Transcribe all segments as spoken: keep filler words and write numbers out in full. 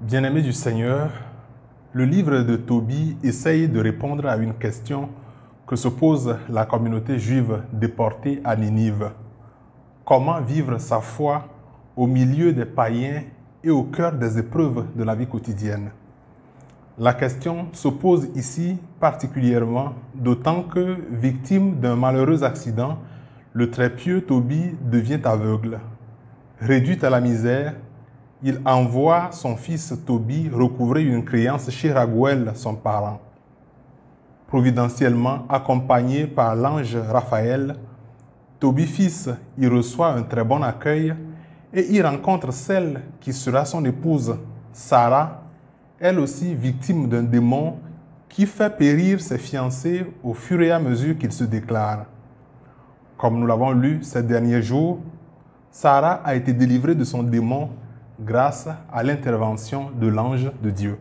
Bien-aimés du Seigneur, le livre de Tobie essaye de répondre à une question que se pose la communauté juive déportée à Ninive. Comment vivre sa foi au milieu des païens et au cœur des épreuves de la vie quotidienne? La question se pose ici particulièrement, d'autant que, victime d'un malheureux accident, le très pieux Tobie devient aveugle. Réduit à la misère, il envoie son fils Tobie recouvrer une créance chez Raguel, son parent. Providentiellement accompagné par l'ange Raphaël, Tobie fils y reçoit un très bon accueil et y rencontre celle qui sera son épouse, Sarah, elle aussi victime d'un démon qui fait périr ses fiancés au fur et à mesure qu'ils se déclarent. Comme nous l'avons lu ces derniers jours, Sarah a été délivrée de son démon grâce à l'intervention de l'ange de Dieu.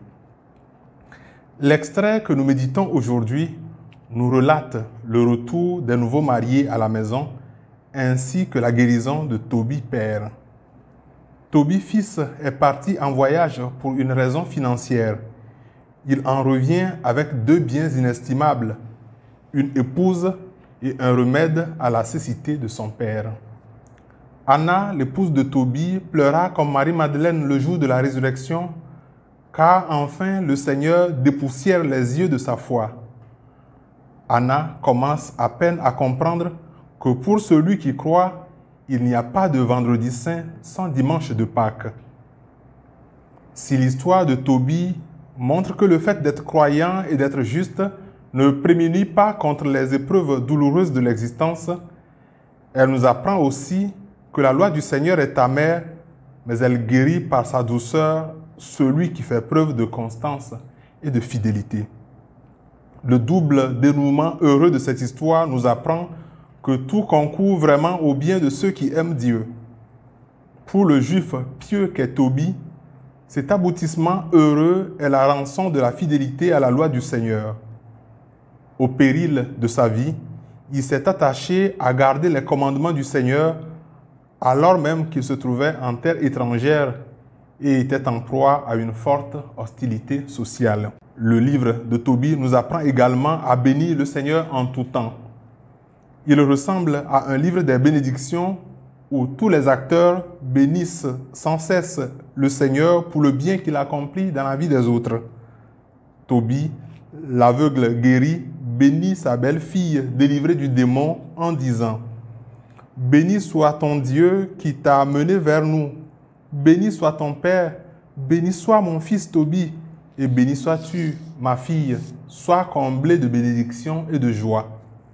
L'extrait que nous méditons aujourd'hui nous relate le retour des nouveaux mariés à la maison ainsi que la guérison de Tobie père. Tobie fils est parti en voyage pour une raison financière. Il en revient avec deux biens inestimables, une épouse et un remède à la cécité de son père. Anna, l'épouse de Tobie, pleura comme Marie-Madeleine le jour de la résurrection, car enfin le Seigneur dépoussière les yeux de sa foi. Anna commence à peine à comprendre que pour celui qui croit, il n'y a pas de vendredi saint sans dimanche de Pâques. Si l'histoire de Tobie montre que le fait d'être croyant et d'être juste ne prémunit pas contre les épreuves douloureuses de l'existence, elle nous apprend aussi que la loi du Seigneur est amère, mais elle guérit par sa douceur celui qui fait preuve de constance et de fidélité. Le double dénouement heureux de cette histoire nous apprend que tout concourt vraiment au bien de ceux qui aiment Dieu. Pour le juif pieux qu'est Tobie, cet aboutissement heureux est la rançon de la fidélité à la loi du Seigneur. Au péril de sa vie, il s'est attaché à garder les commandements du Seigneur alors même qu'il se trouvait en terre étrangère et était en proie à une forte hostilité sociale. Le livre de Tobie nous apprend également à bénir le Seigneur en tout temps. Il ressemble à un livre des bénédictions où tous les acteurs bénissent sans cesse le Seigneur pour le bien qu'il accomplit dans la vie des autres. Tobie, l'aveugle guéri, bénit sa belle-fille délivrée du démon en disant « Béni soit ton Dieu qui t'a amené vers nous. Béni soit ton Père. Béni soit mon fils Tobie. Et béni sois-tu, ma fille. Sois comblée de bénédictions et de joie. »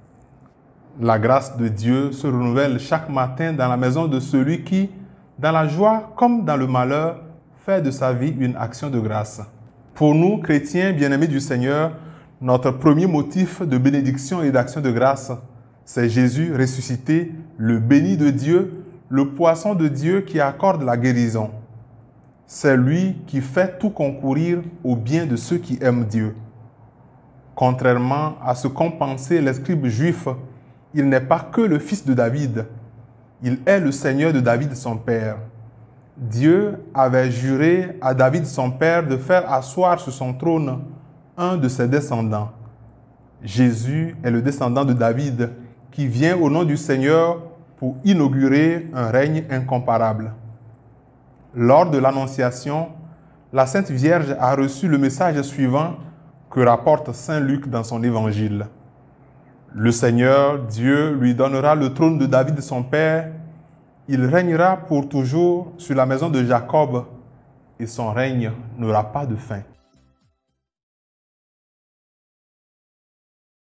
La grâce de Dieu se renouvelle chaque matin dans la maison de celui qui, dans la joie comme dans le malheur, fait de sa vie une action de grâce. Pour nous, chrétiens bien-aimés du Seigneur, notre premier motif de bénédiction et d'action de grâce, c'est Jésus ressuscité, le béni de Dieu, le poisson de Dieu qui accorde la guérison. C'est lui qui fait tout concourir au bien de ceux qui aiment Dieu. Contrairement à ce qu'ont pensé les scribes juifs, il n'est pas que le fils de David. Il est le Seigneur de David son père. Dieu avait juré à David son père de faire asseoir sur son trône un de ses descendants. Jésus est le descendant de David qui vient au nom du Seigneur pour inaugurer un règne incomparable. Lors de l'Annonciation, la Sainte Vierge a reçu le message suivant que rapporte saint Luc dans son évangile. Le Seigneur, Dieu, lui donnera le trône de David son père. Il régnera pour toujours sur la maison de Jacob et son règne n'aura pas de fin.